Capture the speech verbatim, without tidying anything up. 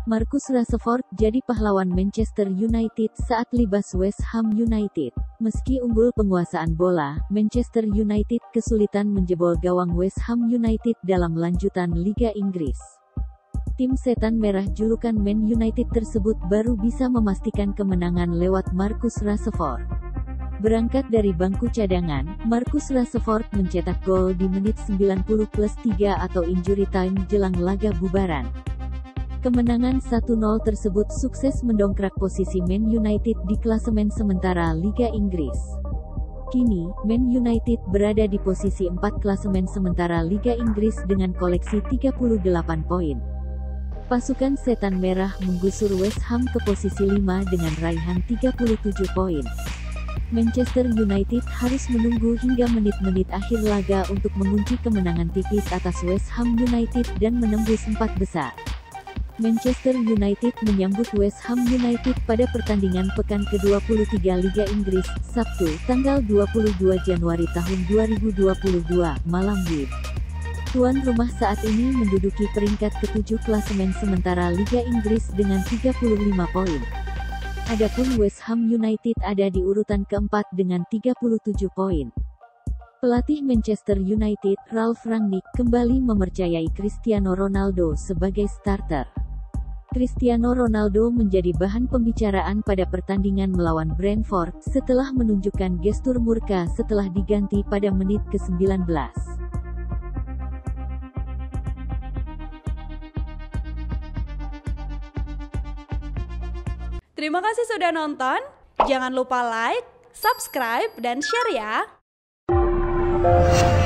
Marcus Rashford jadi pahlawan Manchester United saat libas West Ham United. Meski unggul penguasaan bola, Manchester United kesulitan menjebol gawang West Ham United dalam lanjutan Liga Inggris. Tim setan merah julukan Man United tersebut baru bisa memastikan kemenangan lewat Marcus Rashford. Berangkat dari bangku cadangan, Marcus Rashford mencetak gol di menit sembilan puluh plus tiga atau injury time jelang laga bubaran. Kemenangan satu nol tersebut sukses mendongkrak posisi Man United di klasemen sementara Liga Inggris. Kini, Man United berada di posisi empat klasemen sementara Liga Inggris dengan koleksi tiga puluh delapan poin. Pasukan setan merah menggusur West Ham ke posisi lima dengan raihan tiga puluh tujuh poin. Manchester United harus menunggu hingga menit-menit akhir laga untuk mengunci kemenangan tipis atas West Ham United dan menembus empat besar. Manchester United menyambut West Ham United pada pertandingan pekan ke dua puluh tiga Liga Inggris, Sabtu, tanggal dua puluh dua Januari tahun dua ribu dua puluh dua, malam W I B. Tuan rumah saat ini menduduki peringkat ketujuh klasemen sementara Liga Inggris dengan tiga puluh lima poin. Adapun West Ham United ada di urutan keempat dengan tiga puluh tujuh poin. Pelatih Manchester United, Ralf Rangnick, kembali mempercayai Cristiano Ronaldo sebagai starter. Cristiano Ronaldo menjadi bahan pembicaraan pada pertandingan melawan Brentford, setelah menunjukkan gestur murka setelah diganti pada menit ke sembilan belas. Terima kasih sudah nonton, jangan lupa like, subscribe, dan share ya!